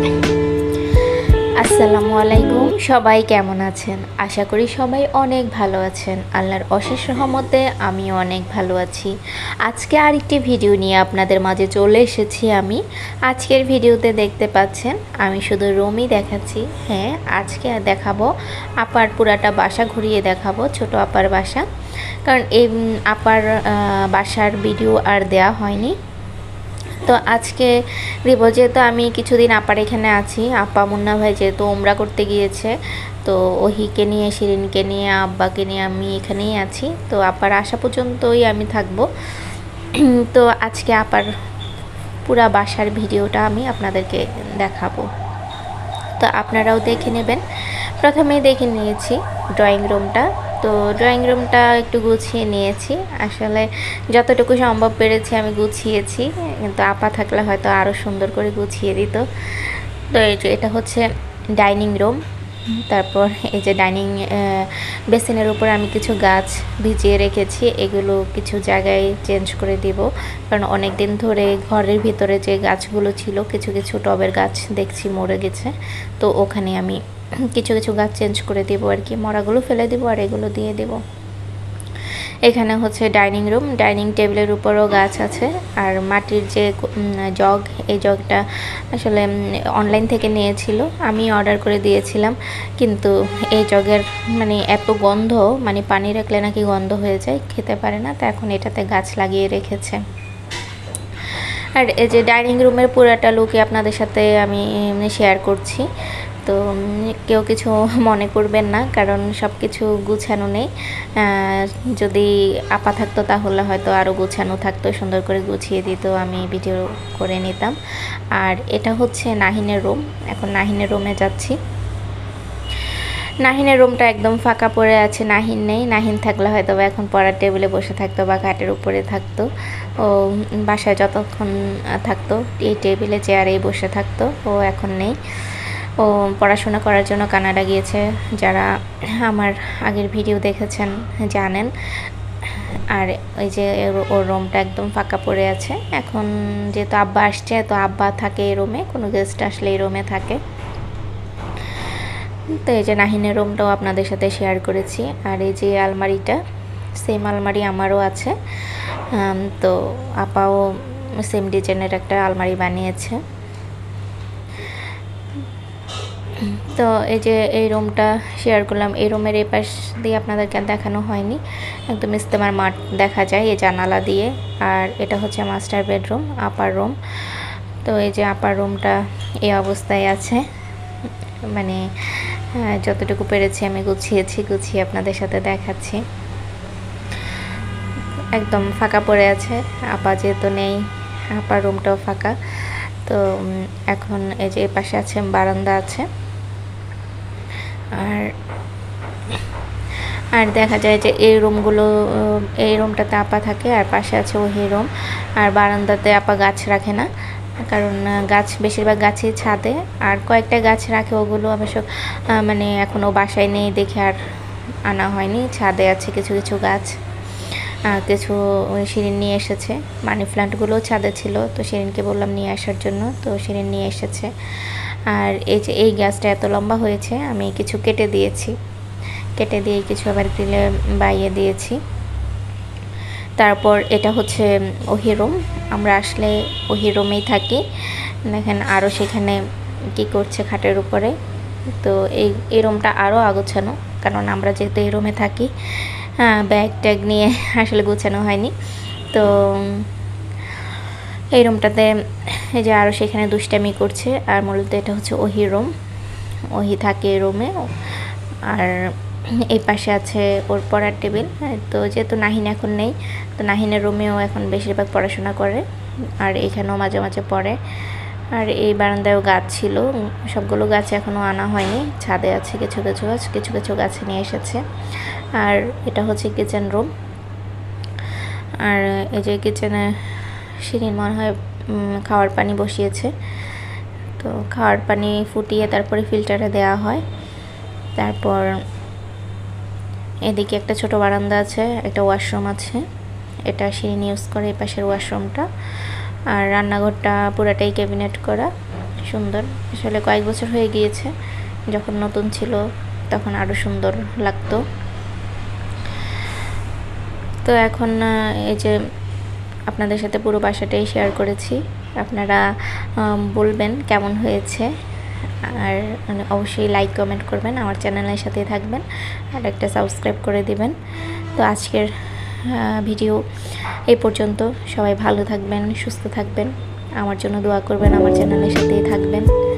আসসালামু আলাইকুম, সবাই কেমন আছেন? আশা করি সবাই অনেক ভালো আছেন। আল্লাহর অশেষ রহমতে আমিও অনেক ভালো আছি। আজকে আরেকটি ভিডিও নিয়ে আপনাদের মাঝে চলে এসেছি আমি। আজকের ভিডিওতে দেখতে পাচ্ছেন আমি শুধু রুমই দেখাচ্ছি। হ্যাঁ, আজকে দেখাবো আপার পুরাটা বাসা ঘুরিয়ে দেখাবো, ছোট আপার বাসা। কারণ এই আপার বাসার ভিডিও আর দেয়া হয়নি। তো আজকে দিব, যেহেতু আমি কিছুদিন আপার এখানে আছি। আপা মুন্না ভাই যেহেতু ওমরা করতে গিয়েছে, তো ওহিকে নিয়ে, শিরিনকে নিয়ে, আব্বাকে নিয়ে আমি এখানেই আছি। তো আপার আসা পর্যন্তই আমি থাকবো। তো আজকে আপার পুরা বাসার ভিডিওটা আমি আপনাদেরকে দেখাবো, তো আপনারাও দেখে নেবেন। প্রথমেই দেখে নিয়েছি ড্রয়িং রুমটা। তো ড্রয়িং রুমটা একটু গুছিয়ে নিয়েছি, আসলে যতটুকু সম্ভব পেরেছি আমি গুছিয়েছি, কিন্তু আপা থাকলে হয়তো আরও সুন্দর করে গুছিয়ে দিত। তো এই যে এটা হচ্ছে ডাইনিং রুম। তারপর এই যে ডাইনিং বেসিনের উপরে আমি কিছু গাছ ভিজিয়ে রেখেছি, এগুলো কিছু জায়গায় চেঞ্জ করে দিব, কারণ অনেক দিন ধরে ঘরের ভিতরে যে গাছগুলো ছিল, কিছু কিছু টবের গাছ দেখছি মরে গেছে। তো ওখানে আমি কিছু কিছু গাছ চেঞ্জ করে দেবো আর কি, মরাগুলো ফেলে দেবো আর এগুলো দিয়ে দেবো। এখানে হচ্ছে ডাইনিং রুম, ডাইনিং টেবিলের উপরও গাছ আছে। আর মাটির যে জগ, এই জগটা আসলে অনলাইন থেকে নিয়েছিল, আমি অর্ডার করে দিয়েছিলাম। কিন্তু এই জগের মানে এত গন্ধ, মানে পানি রাখলে নাকি গন্ধ হয়ে যায়, খেতে পারে না। তো এখন এটাতে গাছ লাগিয়ে রেখেছে। আর এই যে ডাইনিং রুমের পুরাটা লুকই আপনাদের সাথে আমি শেয়ার করছি। তো কেউ কিছু মনে করবেন না, কারণ সব কিছু গুছানো নেই। যদি আপা থাকতো তাহলে হয়তো আরও গুছানো থাকতো, সুন্দর করে গুছিয়ে দিত, আমি ভিডিও করে নিতাম। আর এটা হচ্ছে নাহিনের রুম। এখন নাহিনের রুমে যাচ্ছি। নাহিনের রুমটা একদম ফাঁকা পড়ে আছে, নাহিন নেই। নাহিন থাকলে হয়তো বা এখন পড়ার টেবিলে বসে থাকতো বা খাটের উপরে থাকতো। ও বাসায় যতক্ষণ থাকতো এই টেবিলে চেয়ারেই বসে থাকতো, ও এখন নেই। ও পড়াশোনা করার জন্য কানাডা গিয়েছে। যারা আমার আগের ভিডিও দেখেছেন জানেন। আর ওই যে ওর রুমটা একদম ফাঁকা পড়ে আছে। এখন যেহেতু আব্বা আসছে, তো আব্বা থাকে এই রুমে, কোনো গেস্ট আসলে এই রুমে থাকে। তো এই যে নাহিনের রুমটাও আপনাদের সাথে শেয়ার করেছি। আর এই যে আলমারিটা, সেম আলমারি আমারও আছে। তো আপাও সেম ডিজাইনের একটা আলমারি বানিয়েছে। তো এই যে এই রুমটা শেয়ার করলাম। এই রুমের এই পাশ দিয়ে আপনাদেরকে দেখানো হয়নি, একদম ইস্তেমার মাঠ দেখা যায় এই জানালা দিয়ে। আর এটা হচ্ছে মাস্টার বেডরুম, আপার রুম। তো এই যে আপার রুমটা এই অবস্থায় আছে, মানে যতটুকু পেরেছি আমি গুছিয়েছি, গুছিয়ে আপনাদের সাথে দেখাচ্ছি। একদম ফাঁকা পড়ে আছে, আপা যেহেতু নেই, আপার রুমটাও ফাঁকা। তো এখন এই যে এই পাশে আছে বারান্দা আছে। আর আর দেখা যায় যে এই রুমগুলো, এই রুমটাতে আপা থাকে, আর পাশে আছে ওই রুম। আর বারান্দাতে আপা গাছ রাখে না, কারণ গাছ বেশিরভাগ গাছই ছাদে। আর কয়েকটা গাছ রাখে, ওগুলো অবশ্য মানে এখনও বাসায় নেই দেখে আর আনা হয়নি। ছাদে আছে কিছু কিছু গাছ, কিছু শিরিন নিয়ে এসেছে। মানি প্লান্টগুলোও ছাদে ছিল, তো শিরিনকে বললাম নিয়ে আসার জন্য, তো শিরিন নিয়ে এসেছে। আর এই যে এই গাছটা এত লম্বা হয়েছে, আমি কিছু কেটে দিয়েছি, কেটে দিয়ে কিছু আবার গ্রিলে বাইয়ে দিয়েছি। তারপর এটা হচ্ছে ওহি রুম, আমরা আসলে ওহি রুমেই থাকি। দেখেন আরও সেখানে কি করছে খাটের উপরে। তো এই রুমটা আরও আগোছানো, কারণ আমরা যেহেতু এই রুমে থাকি, ব্যাগ ট্যাগ নিয়ে আসলে গোছানো হয়নি। তো এই রুমটাতে এই যে আরও সেখানে দুষ্টামি করছে। আর মূলত এটা হচ্ছে ওহি রুম, ওহি থাকে এই রুমে। আর এই পাশে আছে ওর পড়ার টেবিল। তো যেহেতু নাহিন এখন নেই, তো নাহিনের রুমেও এখন বেশিরভাগ পড়াশোনা করে, আর এখানেও মাঝে মাঝে পড়ে। আর এই বারান্দায়ও গাছ ছিল, সবগুলো গাছ এখনও আনা হয়নি, ছাদে আছে কিছু কিছু গাছ, কিছু কিছু গাছে নিয়ে এসেছে। আর এটা হচ্ছে কিচেন রুম। আর এই যে কিচেনে শিরিন মনে হয় খাওয়ার পানি বসিয়েছে, তো খাওয়ার পানি ফুটিয়ে তারপরে ফিল্টারে দেওয়া হয়। তারপর এদিকে একটা ছোট বারান্দা আছে, একটা ওয়াশরুম আছে, এটা শিরিন ইউজ করে এই পাশের ওয়াশরুমটা। আর রান্নাঘরটা পুরাটাই ক্যাবিনেট করা, সুন্দর। আসলে কয়েক বছর হয়ে গিয়েছে, যখন নতুন ছিল তখন আরও সুন্দর লাগতো। তো এখন এই যে আপনাদের সাথে পুরো বাসাটাই শেয়ার করেছি। আপনারা বলবেন কেমন হয়েছে, আর অবশ্যই লাইক কমেন্ট করবেন, আমার চ্যানেলের সাথে থাকবেন, আর একটা সাবস্ক্রাইব করে দিবেন। তো আজকের ভিডিও এই পর্যন্ত। সবাই ভালো থাকবেন, সুস্থ থাকবেন, আমার জন্য দোয়া করবেন, আমার চ্যানেলের সাথেই থাকবেন।